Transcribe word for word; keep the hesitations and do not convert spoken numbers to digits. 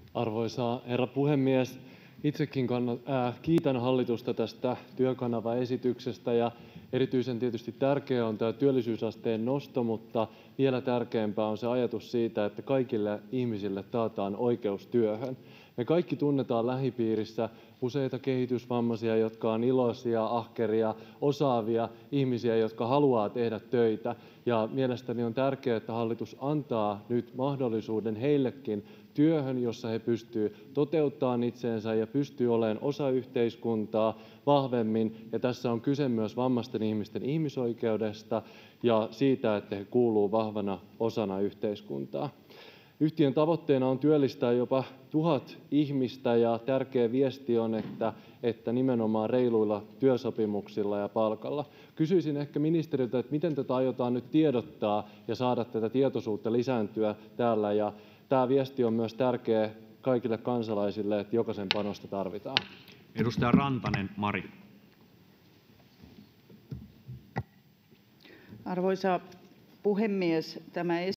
Arvoisa herra puhemies! Itsekin kiitän hallitusta tästä Työkanava-esityksestä. Erityisen tärkeää on tämä työllisyysasteen nosto, mutta vielä tärkeämpää on se ajatus siitä, että kaikille ihmisille taataan oikeus työhön. Me kaikki tunnetaan lähipiirissä useita kehitysvammaisia, jotka ovat iloisia, ahkeria, osaavia ihmisiä, jotka haluavat tehdä töitä. Mielestäni on tärkeää, että hallitus antaa nyt mahdollisuuden heillekin työhön, jossa he pystyvät toteuttamaan itseänsä ja pystyvät olemaan osa yhteiskuntaa vahvemmin. Tässä on kyse myös vammaisten ihmisten ihmisoikeudesta ja siitä, että he kuuluvat vahvana osana yhteiskuntaa. Yhtiön tavoitteena on työllistää jopa tuhat ihmistä, ja tärkeä viesti on, että nimenomaan reiluilla työsopimuksilla ja palkalla. Kysyisin ehkä ministeriltä, että miten tätä aiotaan nyt tiedottaa ja saada tätä tietoisuutta lisääntyä täällä. Tämä viesti on myös tärkeä kaikille kansalaisille, että jokaisen panosta tarvitaan. Edustaja Rantanen, Mari. Arvoisa puhemies! Tämä